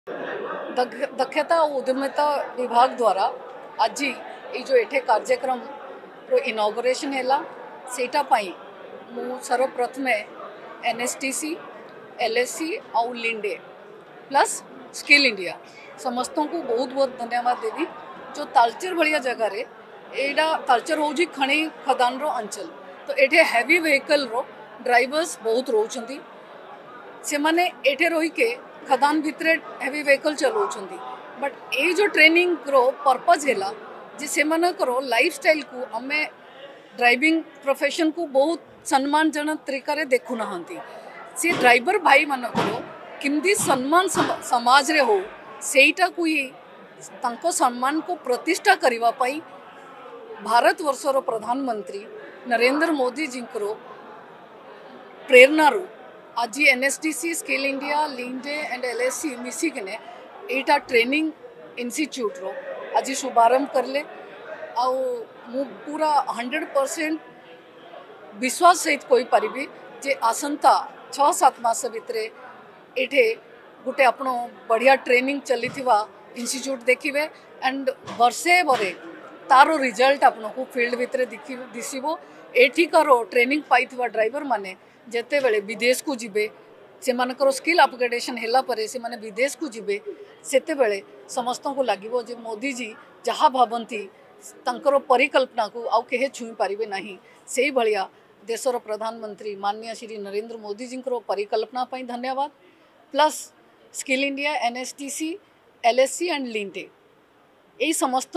दक्षता और उद्यमिता विभाग द्वारा आज ये जो एठे कार्यक्रम रो इनॉग्रेशन हैला सेटा पाई मु सर्वप्रथम एनएसटीसी एलएससी और लिंडे प्लस स्किल इंडिया समस्तों को बहुत बहुत धन्यवाद देवी जो तालचेर भाया जगार एटा तालचेर हूँ खणी खदान रो अंचल तो एठे हैवी व्हीकल रो ड्राइवर्स बहुत रोचंती से माने एठे रही के खदान भितरे हेवी व्हीकल चलाउछंती बट ये जो ट्रेनिंग रो पर्पज हैला जे से मानकर लाइफस्टाइल को आमे ड्राइविंग प्रोफेशन को बहुत सम्मानजनक तरीका रे देखु नहंती से ड्राइवर भाई मानकर किमदी सम्मान समाज रे हो सेटा को ही तांको सम्मान को प्रतिष्ठा करिवा पाई भारत वर्षर प्रधानमंत्री नरेंद्र मोदी जी को प्रेरणा रू आज NSDC Skill India Linde and LSC मिसिकने एटा ट्रेनिंग इंस्टीट्यूट रो आज शुभारंभ करले आउ मु पूरा 100% विश्वास सहित कोई पारिबी जे आसंता 6-7 मास भितरे एठे गोटे आपनो बढ़िया ट्रेनिंग चली इंस्टीट्यूट देखिए एंड वर्षे बरे तारो रिजल्ट आपन को फील्ड भितरे दिसिबो एठिकार ट्रेनिंग पाइथिबा ड्राइवर माने जेते बेले विदेश को जिबे से मानकर स्किल अपग्रेडेशन हैला परे से माने विदेश को जिबे सेते बेले समस्त को लागिबो जे मोदी जी जहा भावंती तांकर परिकल्पना को आउ केहे छुई पारिबे नाही सेही भलिया देशर प्रधानमंत्री माननीय श्री नरेंद्र मोदी जी परिकल्पना पई धन्यवाद plus Skill India NSTC LSC and Linde यही समस्त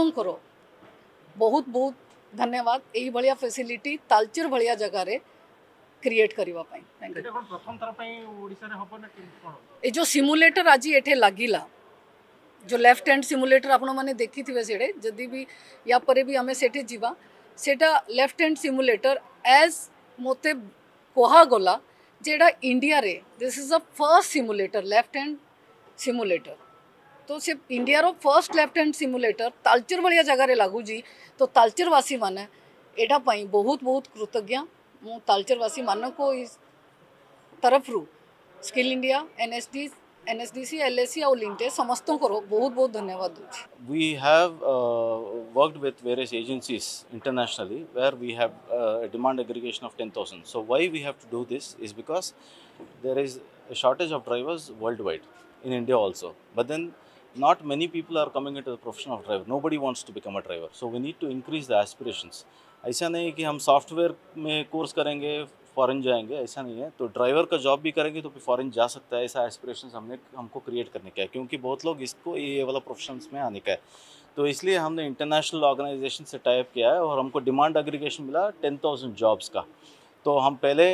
बहुत बहुत धन्यवाद यही भाया फैसिलिटी तालचेर भाया जगार क्रिएट करबा पई थैंक यू प्रथम थर पई ओडिसा रे हबो ना कोन ए जो सिमुलेटर आज एठे लागिला जो लेफ्ट हैंड सिमुलेटर आपण माने देखिथिबे सेडे जदी भी या परे भी हमें सेठे जीवा सेटा लेफ्ट हैंड सिमुलेटर एज मोते कोहा गला जेडा इंडिया रे this is a first simulator left hand simulator तो से इंडिया रो first left hand simulator Talcher भाया जगार लागू जी तो तालचेरवासी माने एटा पाई बहुत बहुत कृतज्ञ मु तालचेरवासी मान को इस तरफ रू स्किल इंडिया एनएसडीसी एलएससी और लिंटे समस्त को बहुत बहुत धन्यवाद दूँ We have worked with various agencies internationally where we have a demand aggregation of 10,000. So why we have to do this is because there is a shortage of drivers worldwide, in India also. But then not many people are coming into the profession of driver. Nobody wants to become a driver. So we need to increase the aspirations. ऐसा नहीं कि हम software में course करेंगे foreign जाएंगे, ऐसा नहीं है। तो ड्राइवर का जॉब भी करेंगे तो फिर फॉरेन जा सकता है, ऐसा एस्पिरेशंस हमको क्रिएट करने का है, क्योंकि बहुत लोग इसको ये वाला प्रोफेशंस में आने का है। तो इसलिए हमने इंटरनेशनल ऑर्गेनाइजेशन से टाइप किया है और हमको डिमांड एग्रीगेशन मिला 10,000 जॉब्स का। तो हम पहले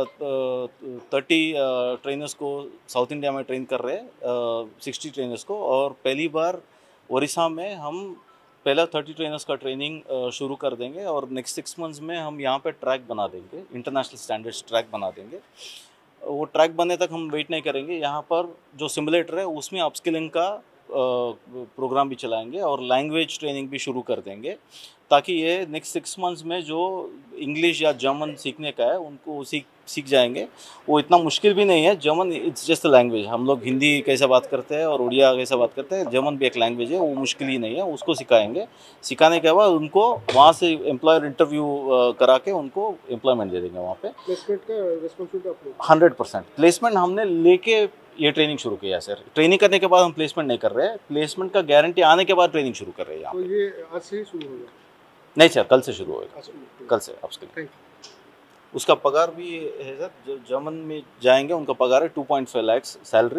30 ट्रेनर्स को साउथ इंडिया में ट्रेन कर रहे हैं, 60 ट्रेनर्स को, और पहली बार उड़ीसा में हम पहला 30 ट्रेनर्स का ट्रेनिंग शुरू कर देंगे और नेक्स्ट 6 मंथ्स में हम यहाँ पे ट्रैक बना देंगे, इंटरनेशनल स्टैंडर्ड्स ट्रैक बना देंगे। वो ट्रैक बनने तक हम वेट नहीं करेंगे, यहाँ पर जो सिमुलेटर है उसमें अपस्किलिंग का प्रोग्राम भी चलाएंगे और लैंग्वेज ट्रेनिंग भी शुरू कर देंगे, ताकि ये नेक्स्ट 6 मंथ्स में जो इंग्लिश या जर्मन सीखने का है उनको सीख जाएंगे। वो इतना मुश्किल भी नहीं है, German it's just a language. हम लोग हिंदी कैसे बात करते हैं और उड़िया कैसे बात करते हैं, जर्मन भी एक लैंग्वेज है, वो मुश्किल ही नहीं है, उसको सिखाएंगे। सिखाने के बाद उनको वहाँ से एम्प्लॉयर इंटरव्यू करा के उनको एम्प्लॉयमेंट दे देंगे वहाँ पे। प्लेसमेंट का रिस्पांसिबिलिटी 100% प्लेसमेंट हमने लेके ये ट्रेनिंग शुरू किया सर। ट्रेनिंग करने के बाद हम प्लेसमेंट नहीं कर रहे हैं, प्लेसमेंट का गारंटी आने के बाद ट्रेनिंग शुरू कर रहे हैं। तो ये आज से ही शुरू होगा? नहीं सर, कल से शुरू होगा, कल से अपस्किल। उसका पगार भी है सर, जो जर्मन में जाएंगे उनका पगार है 2.5 lakh salary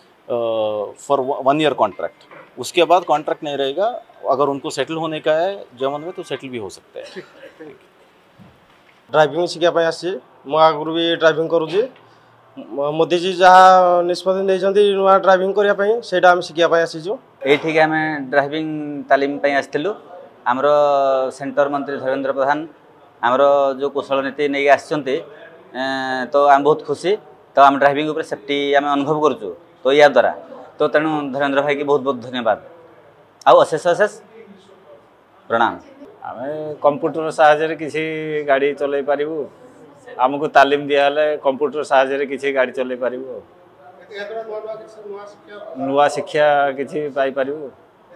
for 1 year contract. उसके बाद कॉन्ट्रैक्ट नहीं रहेगा, अगर उनको सेटल होने का है जर्मन में तो सेटल भी हो सकता है। ड्राइविंग शिखापी आसी मु आगुरी भी ड्राइविंग करुँची। मोदी जी जहाँ निष्पत्ति नहीं नुआ ड्राइविंग करने से शिखापी आसीचु। ये आम ड्राइविंग तालीम आसलु। आमर सेंटर मंत्री धर्मेंद्र प्रधान आमर जो कौशल नीति नहीं आसते तो आम बहुत खुशी। तो आम ड्राइविंग उपर सेफ्टी आम अनुभव करुँ तो या द्वारा तो तेणु धर्मेंद्र भाई की बहुत बहुत धन्यवाद आउ अशेष अशेष प्रणाम। आम कंप्यूटर साहाय्य किसी गाड़ी चल पारू, आमको तालीम दिया कंप्यूटर साहाय्य किसी गाड़ी चल पारू। ନୂଆ ଶିକ୍ଷା କିଛି ପାଇପାରିବୁ।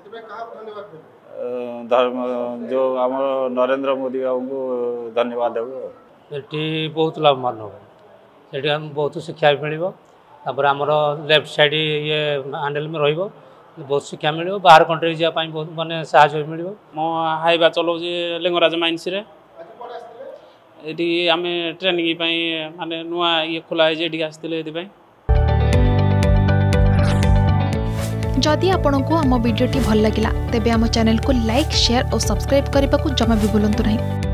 ଧର୍ମ ଯେଉଁ ଆମର ନରେନ୍ଦ୍ର ମୋଦି ବାବୁଙ୍କୁ ଧନ୍ୟବାଦ ଦେବୁ। ଏଠି ବହୁତ ଲାଭବାନ ହେବ, ସେଠି ଆମକୁ ବହୁତ ଶିକ୍ଷା ମିଳିବ। ତାପରେ ଆମର ଲେଫ୍ଟ ସାଇଡ୍ ଇଏ ହ୍ୟାଣ୍ଡେଲ ରହିବ, ବହୁତ ଶିକ୍ଷା ମିଳିବ। ବାହାର କଣ୍ଟ୍ରି ଯିବା ପାଇଁ ବହୁତ ମାନେ ସାହାଯ୍ୟ ମିଳିବ। ମୁଁ ହାଇବା ଚଲାଉଛି ଲିଙ୍ଗରାଜ ମାଇନ୍ସରେ। ଏଠି ଆମେ ଟ୍ରେନିଂ ପାଇଁ ମାନେ ନୂଆ ଇଏ ଖୋଲା ହେଇଛି, ଏଠିକି ଆସିଥିଲେ ଏଥିପାଇଁ। जदि आपंक आम भिडी भल लगा तेब आम चैनल को लाइक शेयर और सब्सक्राइब करने को जमा भी भूलु नहीं।